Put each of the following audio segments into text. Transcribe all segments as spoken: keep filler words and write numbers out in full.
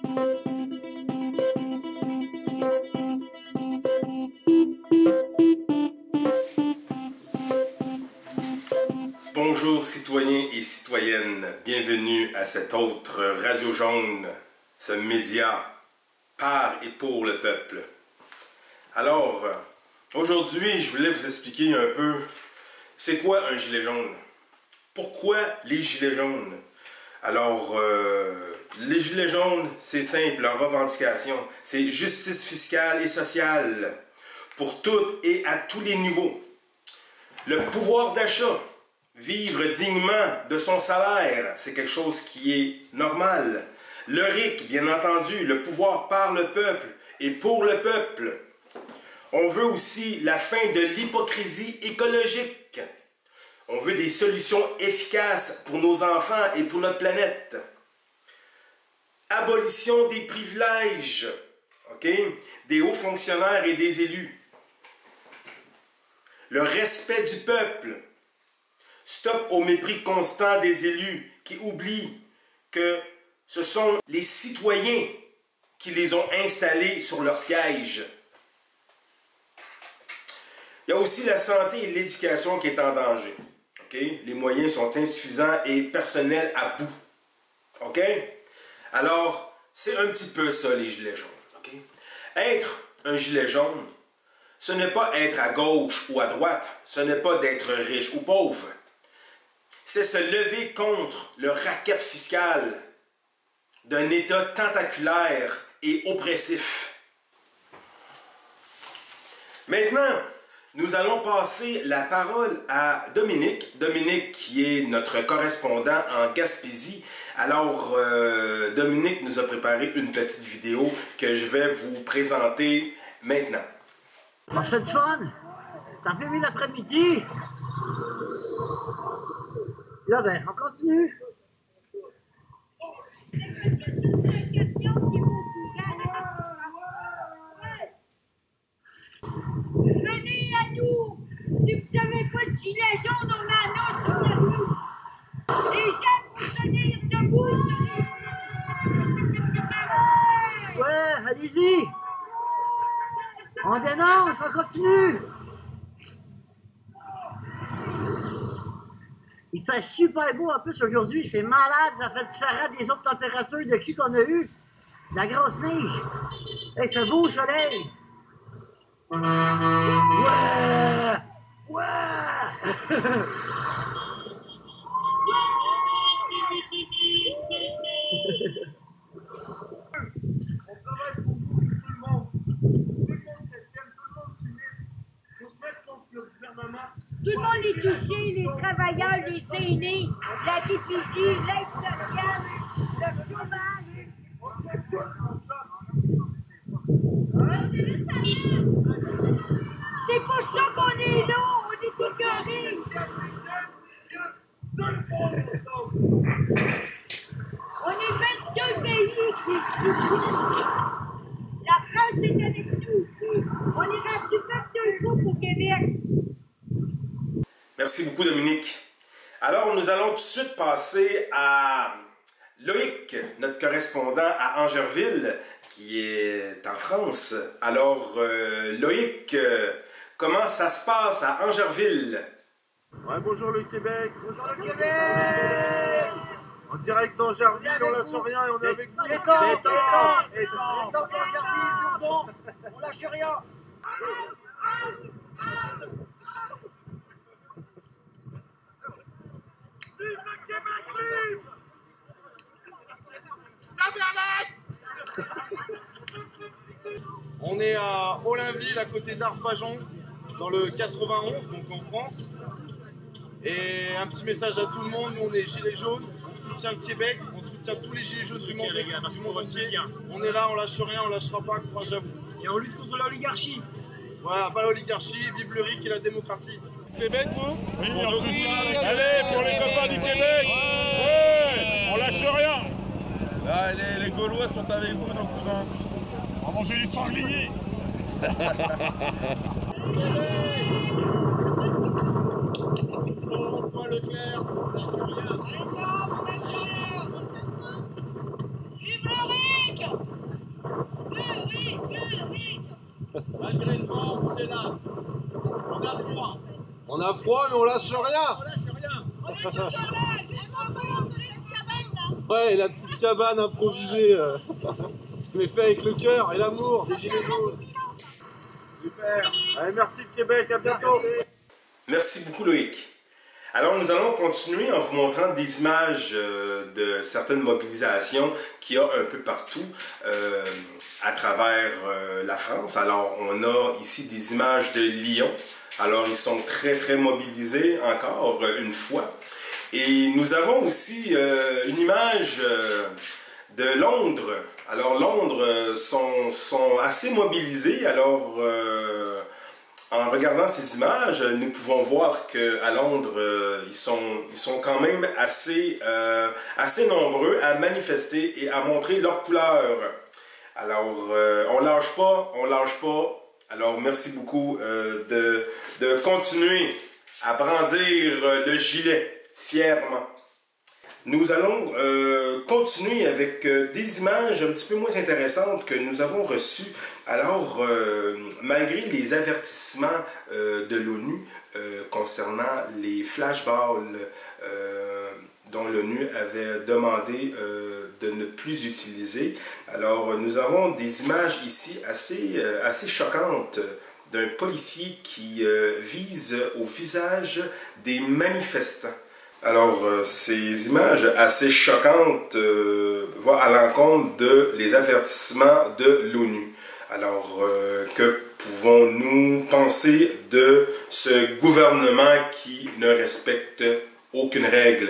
Bonjour citoyens et citoyennes, bienvenue à cette autre Radio Jaune, ce média par et pour le peuple. Alors, aujourd'hui, je voulais vous expliquer un peu c'est quoi un gilet jaune. Pourquoi les gilets jaunes? Alors, euh, les gilets jaunes, c'est simple, leur revendication, c'est justice fiscale et sociale pour toutes et à tous les niveaux. Le pouvoir d'achat. Vivre dignement de son salaire, c'est quelque chose qui est normal. Le R I C, bien entendu, le pouvoir par le peuple et pour le peuple. On veut aussi la fin de l'hypocrisie écologique. On veut des solutions efficaces pour nos enfants et pour notre planète. Abolition des privilèges, ok, des hauts fonctionnaires et des élus. Le respect du peuple. Stop au mépris constant des élus qui oublient que ce sont les citoyens qui les ont installés sur leur siège. Il y a aussi la santé et l'éducation qui est en danger. Okay? Les moyens sont insuffisants et personnels à bout. OK? Alors, c'est un petit peu ça les gilets jaunes. Okay? Être un gilet jaune, ce n'est pas être à gauche ou à droite, ce n'est pas d'être riche ou pauvre. C'est se lever contre le racket fiscal d'un État tentaculaire et oppressif. Maintenant, nous allons passer la parole à Dominique. Dominique qui est notre correspondant en Gaspésie. Alors, euh, Dominique nous a préparé une petite vidéo que je vais vous présenter maintenant. On se fait du fun? T'en fais mis l'après-midi? Là, ben, on continue. Venez à nous! Si vous n'avez pas de gilet jaune, on en a sur la rue. Les gens vont tenir debout. Ouais, allez-y. On dénonce, on continue. Il fait super beau en plus aujourd'hui, c'est malade, ça fait différent des autres températures de cul qu'on a eues. De la grosse neige. Il fait beau au soleil. Ouais! Ouais! On travaille pour vous, tout le monde. Tout le monde se tienne, tout le monde s'unisse. Il faut se mettre contre le gouvernement. Tout le monde est touché, les travailleurs, les aînés, la déficit, l'aide sociale, le chômage. C'est pour ça qu'on est là, on est écœurés. On est vingt-deux pays qui la France est avec nous. On est rendu vingt-deux groupes au Québec. Merci beaucoup, Dominique. Alors, nous allons tout de suite passer à Loïc, notre correspondant à Angerville, qui est en France. Alors, euh, Loïc, euh, comment ça se passe à Angerville? Ouais, bonjour le Québec. Bonjour le Québec! En direct d'Angerville, on lâche rien et on est avec vous. Détente, Détente, détente, détente. détente, Angerville, Dourdon, on lâche rien. Vive le Québec libre! On est à Ollainville, à côté d'Arpajon, dans le quatre-vingt-onze, donc en France. Et un petit message à tout le monde, nous on est Gilets jaunes, on soutient le Québec, on soutient tous les Gilets jaunes du monde, les gars, merci du pour monde votre entier. soutien. On est là, on lâche rien, on lâchera pas, courage à vous. Et on lutte contre l'oligarchie. Voilà, pas l'oligarchie, vive le R I C et la démocratie. Québec, vous? Oui, on soutient. Allez, pour les copains du Québec! Ouais, on lâche rien! Là, les, les Gaulois sont avec vous, nos cousins. On va manger du sanglier! François Leclerc, on lâche rien. Vive le R I C! On a froid, mais on lâche rien. On est toujours là. On est une cabane là. Ouais, la petite cabane improvisée. euh, mais fait avec le cœur et l'amour des gilets jaunes. Super. Allez, merci le Québec, à bientôt. Merci beaucoup Loïc. Alors nous allons continuer en vous montrant des images euh, de certaines mobilisations qu'il y a un peu partout euh, à travers euh, la France. Alors on a ici des images de Lyon. Alors ils sont très très mobilisés encore une fois. Et nous avons aussi euh, une image euh, de Londres. Alors Londres euh, sont, sont assez mobilisés. Alors euh, en regardant ces images, nous pouvons voir qu'à Londres, euh, ils, sont, ils sont quand même assez, euh, assez nombreux à manifester et à montrer leur couleur. Alors, euh, on lâche pas, on lâche pas. Alors, merci beaucoup euh, de, de continuer à brandir le gilet fièrement. Nous allons euh, continuer avec euh, des images un petit peu moins intéressantes que nous avons reçues. Alors, euh, malgré les avertissements euh, de l'ONU euh, concernant les flashballs euh, dont l'ONU avait demandé euh, de ne plus utiliser, alors nous avons des images ici assez, euh, assez choquantes d'un policier qui euh, vise au visage des manifestants. Alors, euh, ces images assez choquantes euh, vont à l'encontre de les avertissements de l'ONU. Alors, euh, que pouvons-nous penser de ce gouvernement qui ne respecte aucune règle?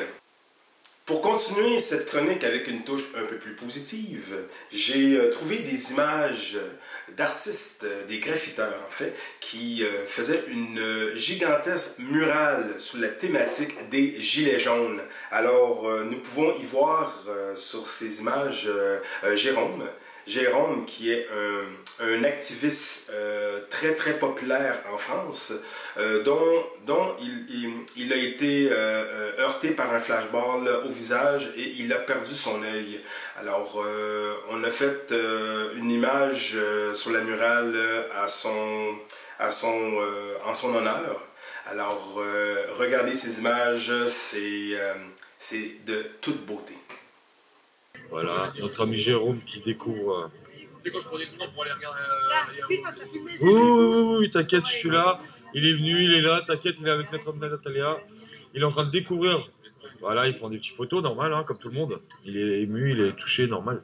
Pour continuer cette chronique avec une touche un peu plus positive, j'ai euh, trouvé des images d'artistes, des graffiteurs en fait, qui euh, faisaient une euh, gigantesque murale sous la thématique des gilets jaunes. Alors euh, nous pouvons y voir euh, sur ces images euh, euh, Jérôme, Jérôme qui est un, un activiste euh, très très populaire en France, euh, dont, dont il, il, il a été euh, heurté par un flashball au visage et il a perdu son œil. Alors euh, on a fait euh, une image euh, sur la murale à son, à son, euh, en son honneur. Alors euh, regardez ces images, c'est euh, c'est de toute beauté. Voilà, notre ami Jérôme qui découvre. C'est quand je prenais le temps pour aller regarder. Euh, Filme, ça filme. Oui, oui, oui, oui, t'inquiète, je suis là. Il est venu, il est là, t'inquiète, il est avec notre ami Natalia. Il est en train de découvrir. Voilà, il prend des petites photos, normal, hein, comme tout le monde. Il est ému, il est touché, normal.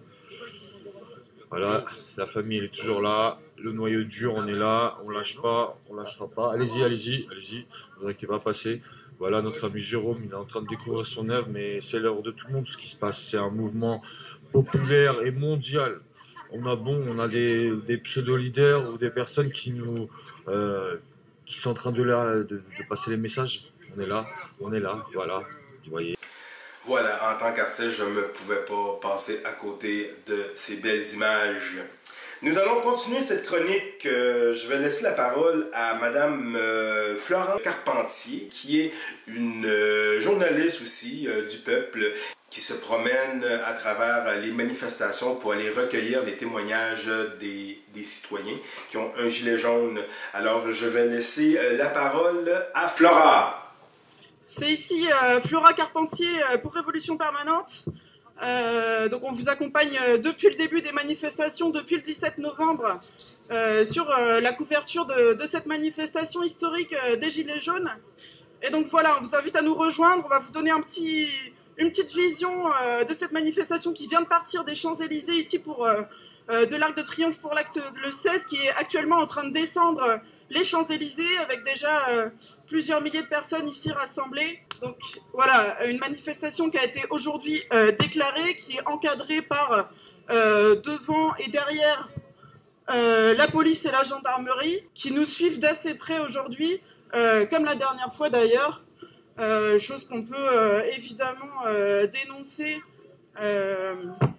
Voilà, la famille, elle est toujours là. Le noyau dur, on est là. On lâche pas, on lâchera pas. Allez-y, allez-y, allez-y. Vous inquiétez pas, passer. Voilà, notre ami Jérôme, il est en train de découvrir son œuvre, mais c'est l'œuvre de tout le monde ce qui se passe. C'est un mouvement populaire et mondial. On a bon, on a des, des pseudo-leaders ou des personnes qui nous, euh, qui sont en train de, la, de, de passer les messages. On est là, on est là, voilà, vous voyez. Voilà, en tant qu'artiste, je ne pouvais pas passer à côté de ces belles images. Nous allons continuer cette chronique. Euh, je vais laisser la parole à Madame euh, Florence Carpentier, qui est une euh, journaliste aussi euh, du peuple, qui se promène à travers les manifestations pour aller recueillir les témoignages des, des citoyens qui ont un gilet jaune. Alors, je vais laisser euh, la parole à Flora. C'est ici euh, Flora Carpentier euh, pour Révolution Permanente. Euh, donc on vous accompagne euh, depuis le début des manifestations, depuis le dix-sept novembre, euh, sur euh, la couverture de, de cette manifestation historique euh, des Gilets jaunes. Et donc voilà, on vous invite à nous rejoindre, on va vous donner un petit, une petite vision euh, de cette manifestation qui vient de partir des Champs-Élysées ici pour euh, euh, de l'Arc de Triomphe pour l'acte le seize, qui est actuellement en train de descendre les Champs-Élysées avec déjà euh, plusieurs milliers de personnes ici rassemblées. Donc voilà, une manifestation qui a été aujourd'hui euh, déclarée, qui est encadrée par euh, devant et derrière euh, la police et la gendarmerie, qui nous suivent d'assez près aujourd'hui, euh, comme la dernière fois d'ailleurs, euh, chose qu'on peut euh, évidemment euh, dénoncer euh,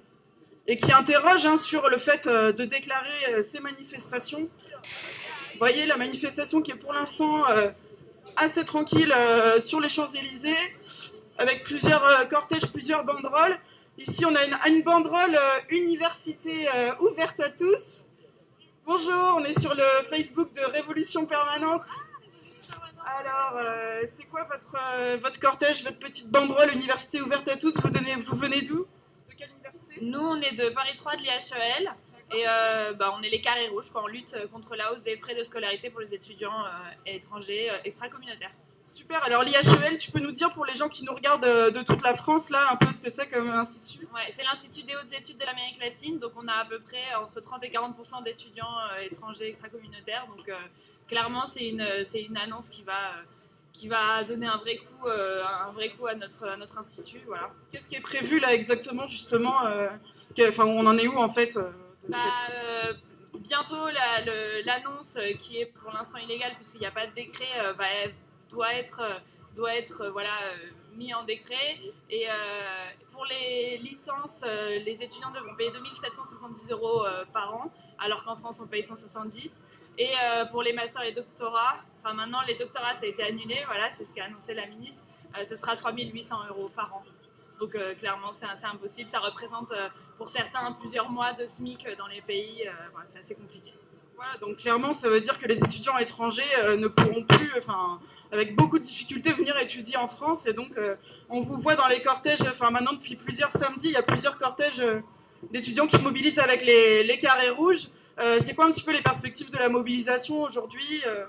et qui interroge hein, sur le fait euh, de déclarer euh, ces manifestations. Vous voyez la manifestation qui est pour l'instant euh, assez tranquille euh, sur les Champs-Élysées, avec plusieurs euh, cortèges, plusieurs banderoles. Ici, on a une, une banderole euh, université euh, ouverte à tous. Bonjour, on est sur le Facebook de Révolution Permanente. Alors, euh, c'est quoi votre, euh, votre cortège, votre petite banderole université ouverte à toutes? Vous, donnez, vous venez d'où? De quelle université? Nous, on est de Paris trois, de l'I H E L. Et euh, bah, on est les carrés rouges, quoi. On lutte contre la hausse des frais de scolarité pour les étudiants euh, étrangers euh, extra-communautaires. Super, alors l'I H E L, tu peux nous dire pour les gens qui nous regardent euh, de toute la France, là, un peu ce que c'est comme institut? Ouais, c'est l'Institut des hautes études de l'Amérique latine, donc on a à peu près entre trente et quarante pour cent d'étudiants euh, étrangers extra-communautaires. Donc euh, clairement, c'est une, c'est une annonce qui va, euh, qui va donner un vrai coup, euh, un vrai coup à, notre, à notre institut. Voilà. Qu'est-ce qui est prévu là exactement, justement euh, que, enfin, on en est où en fait euh, de bah, cette... euh, Bientôt, la, le, l'annonce euh, qui est pour l'instant illégale, puisqu'il n'y a pas de décret, euh, va, doit être, doit être euh, voilà, euh, mis en décret. Et euh, pour les licences, euh, les étudiants devront payer deux mille sept cent soixante-dix euros euh, par an, alors qu'en France, on paye cent soixante-dix. Et euh, pour les masters et les doctorats, enfin maintenant, les doctorats, ça a été annulé, voilà, c'est ce qu'a annoncé la ministre, euh, ce sera trois mille huit cents euros par an. Donc euh, clairement, c'est, c'est impossible. Ça représente euh, pour certains plusieurs mois de SMIC dans les pays. Euh, voilà, c'est assez compliqué. Voilà, donc clairement, ça veut dire que les étudiants étrangers euh, ne pourront plus, enfin, avec beaucoup de difficultés, venir étudier en France. Et donc, euh, on vous voit dans les cortèges, enfin, maintenant, depuis plusieurs samedis, il y a plusieurs cortèges euh, d'étudiants qui se mobilisent avec les, les carrés rouges. Euh, c'est quoi un petit peu les perspectives de la mobilisation aujourd'hui? euh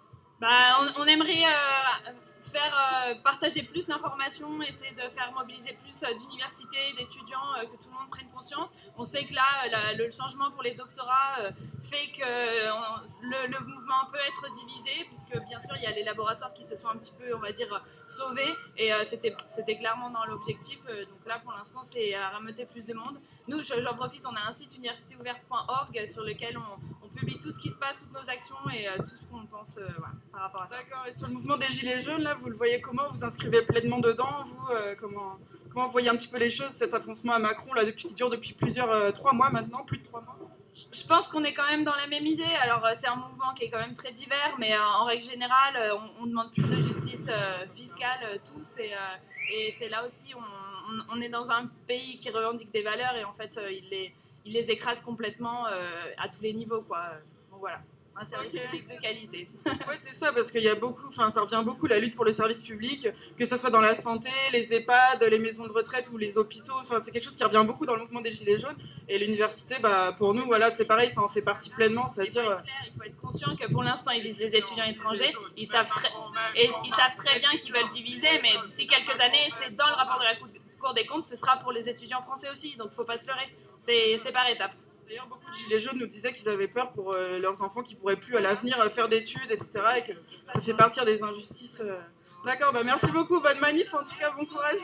bah, on, on aimerait euh, faire euh, partager plus l'information, essayer de faire mobiliser plus euh, d'universités, d'étudiants, euh, que tout le monde prenne conscience. On sait que là, la, le changement pour les doctorats euh, fait que euh, on, le, le mouvement peut être divisé, puisque bien sûr, il y a les laboratoires qui se sont un petit peu, on va dire, sauvés, et euh, c'était, c'était clairement dans l'objectif. Euh, donc là, pour l'instant, c'est à rameuter plus de monde. Nous, j'en profite, on a un site université ouverte point org sur lequel on, on publie tout ce qui se passe, toutes nos actions et euh, tout ce qu'on pense euh, voilà, par rapport à ça. D'accord, et sur le mouvement des Gilets jaunes, là, vous le voyez comment? Vous inscrivez pleinement dedans? Vous, euh, comment, comment vous voyez un petit peu les choses, cet affrontement à Macron, là, depuis, qui dure depuis plusieurs, euh, trois mois maintenant, plus de trois mois? Je pense qu'on est quand même dans la même idée. Alors, c'est un mouvement qui est quand même très divers, mais euh, en règle générale, on, on demande plus de justice euh, fiscale, euh, tous. Et, euh, et c'est là aussi, on, on, on est dans un pays qui revendique des valeurs et en fait, euh, il, les, il les écrase complètement euh, à tous les niveaux, quoi. Donc voilà. Un service Okay. public de qualité. Oui, c'est ça, parce qu'il y a beaucoup, enfin, ça revient beaucoup la lutte pour le service public, que ce soit dans la santé, les EHPAD, les maisons de retraite ou les hôpitaux. Enfin, c'est quelque chose qui revient beaucoup dans le mouvement des Gilets jaunes. Et l'université, bah, pour nous, voilà, c'est pareil, ça en fait partie pleinement, c'est-à-dire. Il faut être clair, il faut être conscient que pour l'instant, ils visent les étudiants étrangers. Ils savent très, et ils savent très bien qu'ils veulent diviser, mais d'ici quelques années, c'est dans le rapport de la Cour des comptes, ce sera pour les étudiants français aussi. Donc, il ne faut pas se leurrer. C'est, c'est par étapes. D'ailleurs, beaucoup de Gilets jaunes nous disaient qu'ils avaient peur pour euh, leurs enfants qui ne pourraient plus à l'avenir euh, faire d'études, et cetera. Et que ça fait partir des injustices. Euh... D'accord, bah merci beaucoup, bonne manif, en tout cas, bon courage.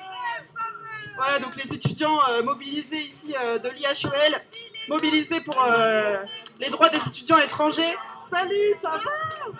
Voilà, donc les étudiants euh, mobilisés ici euh, de l'I H E L, mobilisés pour euh, les droits des étudiants étrangers. Salut, ça va?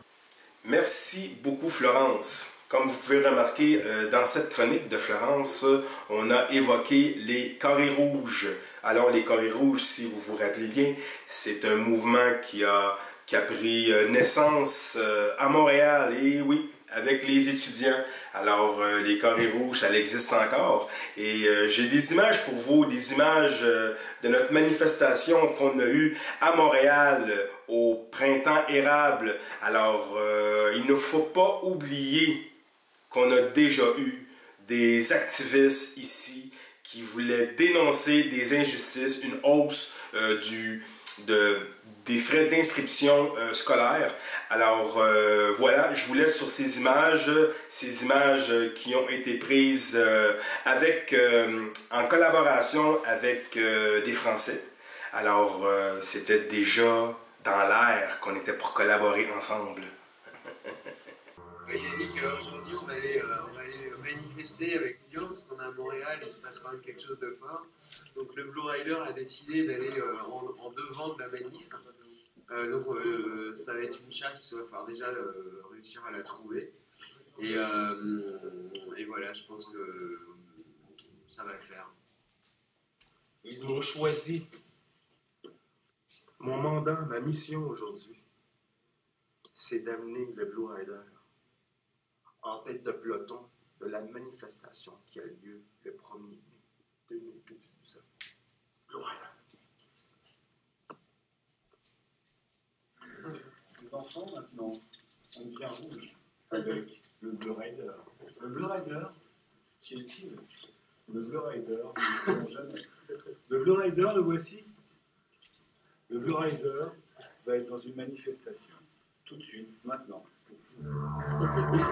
Merci beaucoup, Florence. Comme vous pouvez remarquer, euh, dans cette chronique de Florence, on a évoqué les carrés rouges. Alors, les carrés rouges, si vous vous rappelez bien, c'est un mouvement qui a, qui a pris naissance euh, à Montréal, et oui, avec les étudiants. Alors, euh, les carrés rouges, elle existe encore. Et euh, j'ai des images pour vous, des images euh, de notre manifestation qu'on a eue à Montréal euh, au printemps érable. Alors, euh, il ne faut pas oublier qu'on a déjà eu des activistes ici qui voulaient dénoncer des injustices, une hausse euh, du, de, des frais d'inscription euh, scolaire. Alors euh, voilà, je vous laisse sur ces images, ces images qui ont été prises euh, avec, euh, en collaboration avec euh, des Français. Alors euh, c'était déjà dans l'air qu'on était pour collaborer ensemble. Yannick, aujourd'hui on va aller, euh, on va aller manifester avec Lyon parce qu'on est à Montréal et il se passe quand même quelque chose de fort. Donc le Blue Rider a décidé d'aller euh, en, en devant de la manif. Euh, donc euh, ça va être une chasse parce qu'il va falloir déjà euh, réussir à la trouver. Et, euh, et voilà, je pense que ça va le faire. Ils m'ont choisi. Mon mandat, ma mission aujourd'hui, c'est d'amener le Blue Rider en tête de peloton de la manifestation qui a lieu le premier mai deux mille douze. Blue Rider. Les enfants, maintenant, ont une pierre rouge. avec le Blue Rider. Le Blue Rider, qui est-il? Le Blue Rider, nous ne le savons jamais. Le Blue Rider, le voici. Le Blue Rider va être dans une manifestation, tout de suite, maintenant, pour vous.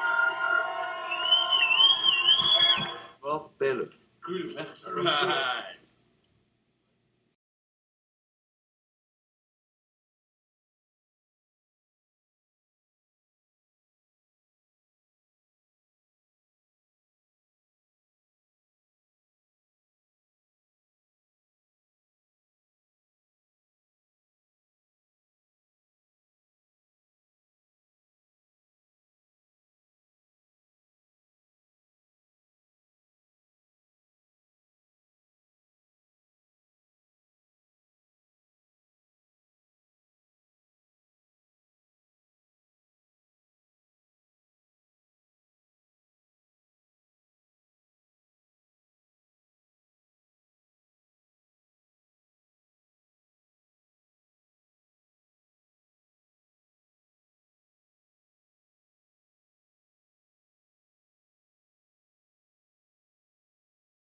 Fort belle. Cool, merci. Right.